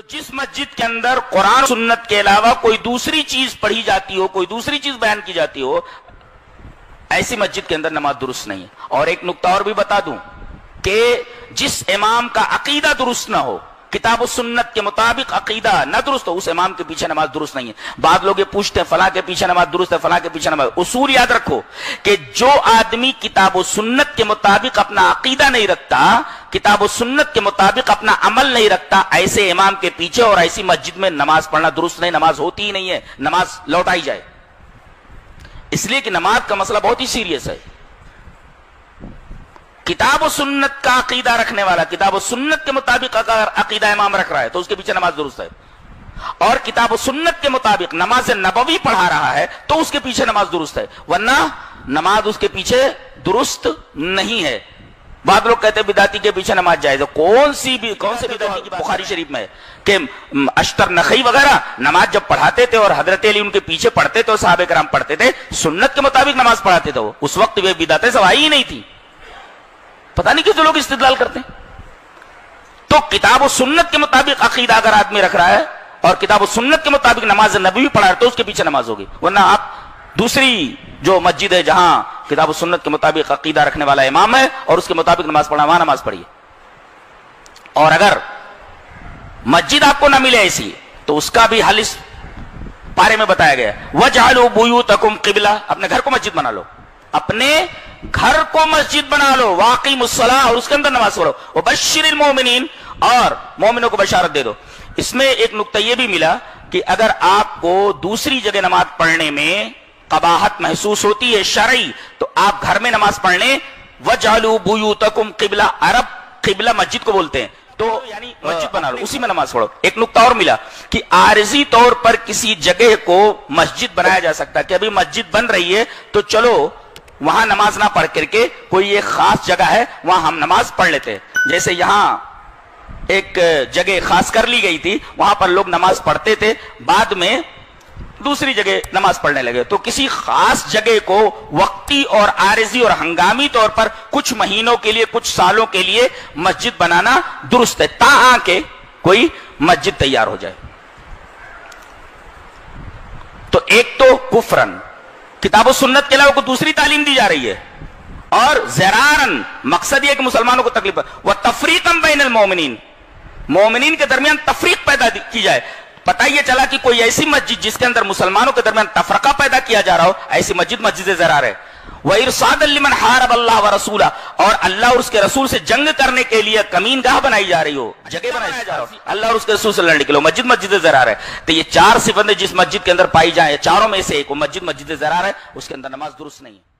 जिस मस्जिद के अंदर कुरान सुन्नत के अलावा कोई दूसरी चीज पढ़ी जाती हो, कोई दूसरी चीज बयान की जाती हो, ऐसी मस्जिद के अंदर नमाज दुरुस्त नहीं है। और एक नुक्ता और भी बता दूं कि जिस इमाम का अकीदा दुरुस्त ना हो, किताब सुन्नत के मुताबिक अकीदा न दुरुस्त हो, उस इमाम के पीछे नमाज दुरुस्त नहीं है। बाद लोग ये पूछते हैं फलां के पीछे नमाज दुरुस्त है, फलां के पीछे नमाज। उसूल याद रखो कि जो आदमी किताब सुन्नत के मुताबिक अपना अकीदा नहीं रखता, किताब सुन्नत के मुताबिक अपना अमल नहीं रखता, ऐसे इमाम के पीछे और ऐसी मस्जिद में नमाज पढ़ना दुरुस्त नहीं, नमाज होती ही नहीं है, नमाज लौटाई जाए। इसलिए कि नमाज का मसला बहुत ही सीरियस है। किताब सुन्नत का अकीदा रखने वाला, किताब सुन्नत के मुताबिक अगर अकीदा इमाम रख रहा है तो उसके पीछे नमाज दुरुस्त है, और किताब सुन्नत के मुताबिक नमाज नबवी पढ़ा रहा है तो उसके पीछे नमाज दुरुस्त है, वरना नमाज उसके पीछे दुरुस्त नहीं है। बाद लोग कहते हैं बिदाती के पीछे नमाज जायज है। कौन से बिदाती की बुखारी शरीफ में कि अश्तर नखई वगैरह नमाज जब पढ़ाते थे और हजरत अली उनके पीछे पढ़ते थे और साहबे कराम पढ़ते थे, सुन्नत के मुताबिक नमाज पढ़ाते थे, उस वक्त वे बिदातें सब आई ही नहीं थी। पता नहीं क्यों लोग इस्तिदलाल करते हैं। तो किताब सुन्नत के मुताबिक अकीदा अगर आदमी रख रहा है और किताब सुन्नत के मुताबिक नमाज नबवी पढ़ा रहा है तो उसके पीछे नमाज होगी, वरना आप दूसरी जो मस्जिद है जहां किताब सुन्नत के मुताबिक अकीदा रखने वाला इमाम है और उसके मुताबिक नमाज पढ़ना, वहां नमाज पढ़िए। और अगर मस्जिद आपको ना मिले ऐसी तो उसका भी हल इस पारे में बताया गया, वजअलू बुयूतकुम क़िबला, अपने घर को मस्जिद बना लो, अपने घर को मस्जिद बना लो, वाक़िमुस्सलाह, और उसके अंदर नमाज पढ़ो, और बश्शिरिल मोमिनीन, और मोमिनों को बशारत दे दो। इसमें एक नुक्ता यह भी मिला कि अगर आपको दूसरी जगह नमाज पढ़ने में कबाहत महसूस होती है शरई, तो आप घर में नमाज पढ़ने, वजअलू बुयूतकुम क़िबला, अरब क़िबला मस्जिद को बोलते हैं, तो यानी मस्जिद बना लो, उसी में नमाज पढ़ो। एक नुक्ता और मिला कि आरजी तौर पर किसी जगह को मस्जिद बनाया जा सकता है, कि अभी मस्जिद बन रही है तो चलो वहां नमाज ना पढ़ करके कोई एक खास जगह है वहां हम नमाज पढ़ लेते हैं। जैसे यहां एक जगह खास कर ली गई थी, वहां पर लोग नमाज पढ़ते थे, बाद में दूसरी जगह नमाज पढ़ने लगे। तो किसी खास जगह को वक्ती और आरजी और हंगामी तौर पर कुछ महीनों के लिए, कुछ सालों के लिए मस्जिद बनाना दुरुस्त है, ताकि कोई मस्जिद तैयार हो जाए। तो एक तो कुफरन किताब सुन्नत के अलावा को दूसरी तालीम दी जा रही है, और ज़रारन मकसद यह कि मुसलमानों को तकलीफ, व तफरीकम बैनल मोमिनीन, मोमिनीन के दरमियान तफरीक पैदा की जाए। पता यह चला कि कोई ऐसी मस्जिद जिसके अंदर मुसलमानों के दरमियान तफरका पैदा किया जा रहा हो, ऐसी मस्जिद मस्जिद ज़रार है। व इरसादल लिमन हारब अल्लाह व रसूला, और अल्लाह और उसके रसूल से जंग करने के लिए कमीनगाह बनाई जा रही हो, जगह बनाया जा रहा हो अल्लाह और उसके रसूल से लड़ने के लिए, मस्जिद मस्जिद ज़रार है। तो ये चार सिफतें जिस मस्जिद के अंदर पाई जाए, चारों में से एक मस्जिद मस्जिद ज़रार है, उसके अंदर नमाज दुरुस्त नहीं है।